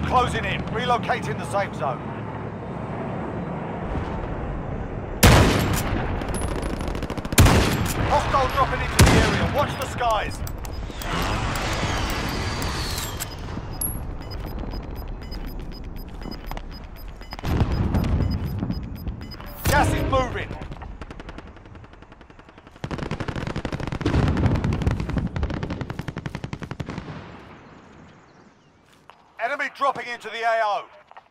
closing in. Relocating the safe zone. Hostile dropping into the area. Watch the skies. Gas is moving. Enemy dropping into the AO.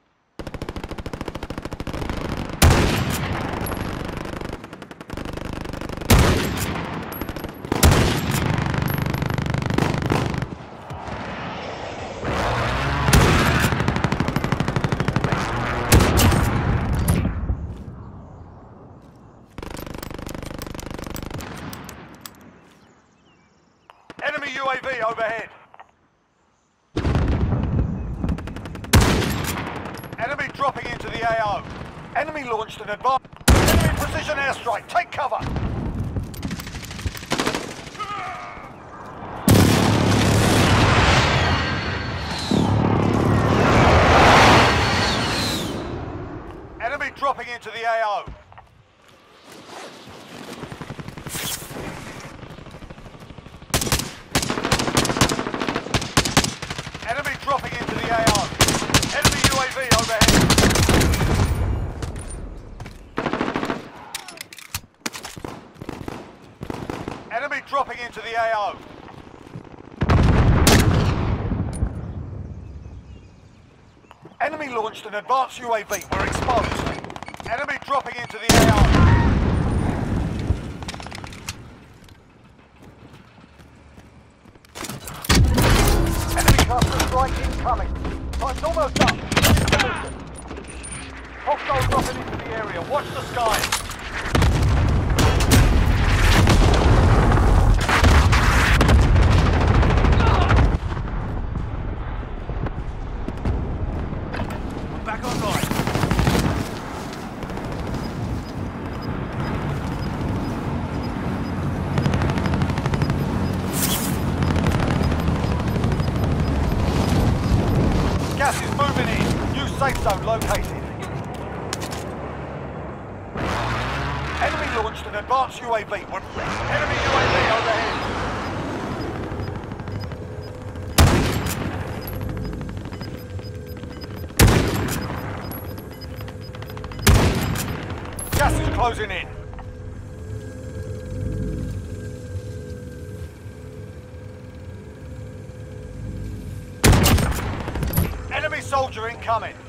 Enemy UAV overhead. Enemy dropping into the AO. Enemy launched an advanced... Enemy precision airstrike. Take cover. Enemy dropping into the AO. Enemy dropping into the AO. Enemy UAV overhead. Enemy dropping into the AO. Enemy launched an advanced UAV. We're exposed. Enemy dropping into the AO. Cluster strike incoming. Time's almost up. Hostile dropping into the area. Watch the skies. Back online. Gas is moving in. New safe zone located. Enemy launched an advanced UAV. Enemy UAV overhead. Gas is closing in. Enemy soldier incoming.